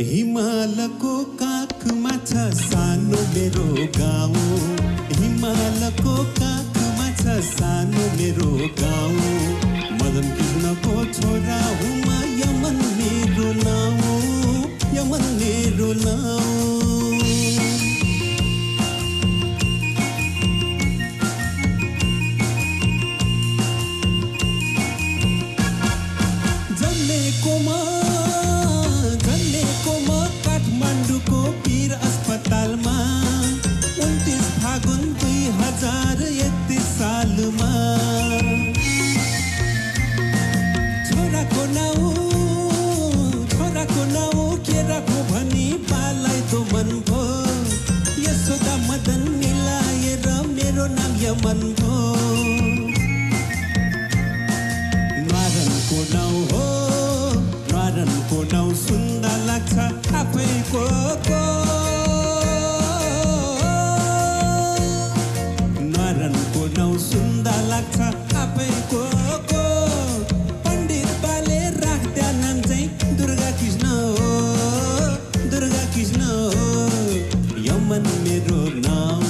हिमालको काखमा छ सानो मेरो गाउँ। हिमालको काखमा छ सानो मेरो गाउँ। मदन कृष्णको छोरा हुँ म, यमन मेरो नाउँ, यमन मेरो नाउँ। जन्मेको म काठमाडौँको वीर अस्पतालमा 29 फागुन 2031 सालमा। छोराको नाउँ के राखो भनी बालाई तो मन भो। यशोदा मदन मिलाएर मेरो नाम यमन भो। न्वारनको नाउँ सुन्दा लाग्छ आफैको को। न्वारनको नाउँ सुन्दा लाग्छ आफैको को। पण्डित बाले राख्दा नाम चाहिँ दुर्गा कृष्ण हो, दुर्गा कृष्ण हो, यमन मेरो नाउँ।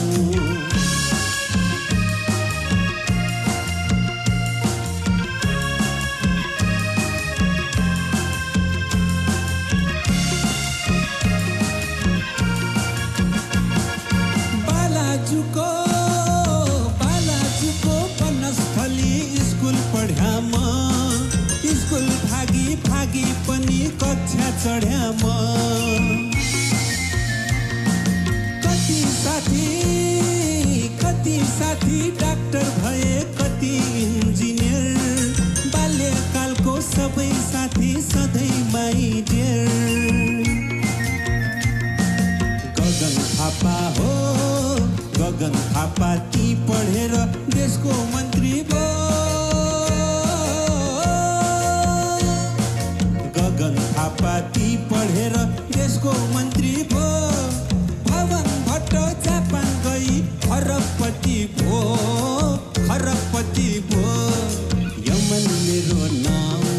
बालाजुको बनस्थली स्कुल पढ्या म। स्कुल भागी पनि कक्षा चढ्या म। कति साथी डाक्टर भए, कति इन्जिनियर। बाल्यकालको सबै साथी सधैँ माई डियर। गगन थापा हो, गगन थापा ती पढेर देशको मन्त्री भो। गगन थापा ती पढेर देशको मन्त्री भो। भवन भट्ट जापान गई खरबपति भो, खरबपति भो, यमन मेरो नाउँ।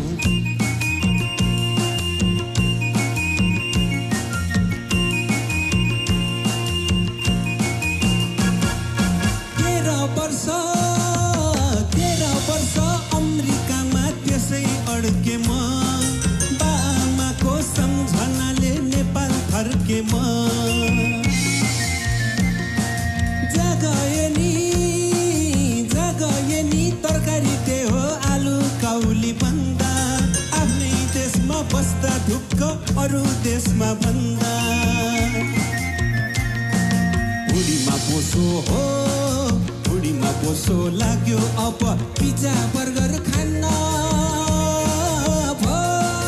तेह्र वर्ष अमेरिकामा त्यसै अड्के म। बाआमाको सम्झनाले नेपाल फर्के म। जगए नि तरकारी त्यही हो आलु काउली भन्दा। आफ्नै देशमा बस्दा ढुक्क अरू देशमा भन्दा। बुढीमा बोसो हो, बुढीमा बोसो लाग्यो अब पिज्जा बर्गर खान्न भो।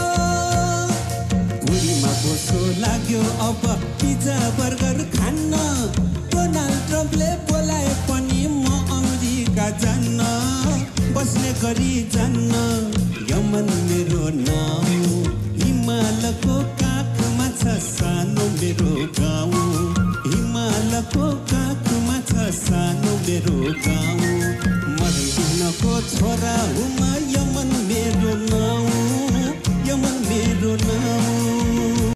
बुढीमा बोसो लाग्यो अब पिज्जा बर्गर खान्न। डोनाल्ड ट्रम्पले बोलाए पनि म अमेरिका जान्न, बस्ने गरी जान्न, यमन मेरो नाउँ। हिमालको काखमा छ सानो मेरो गाउँ। हिमालको काखमा छ सानो मेरो गाउँ। मदन कृष्णको छोरा हुँ म, यमन मेरो नाउँ, यमन मेरो नाउँ।